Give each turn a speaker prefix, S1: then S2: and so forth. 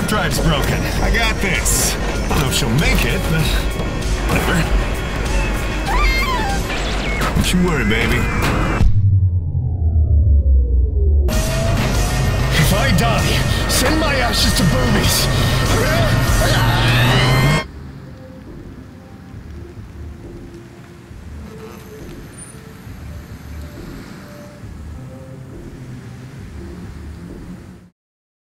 S1: warp drive's broken. I got this. I don't know if she'll make it, but whatever. Don't you worry, baby. If I die, send my ashes to boobies.